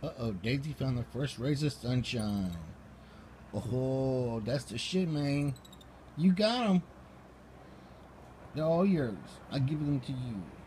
Uh-oh, Daisy found the first rays of sunshine. Oh, that's the shit, man. You got them. They're all yours. I give them to you.